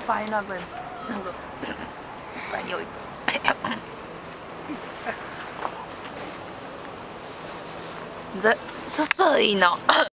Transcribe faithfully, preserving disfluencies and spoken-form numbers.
拍那个那个，还有一个，你这这摄影哦。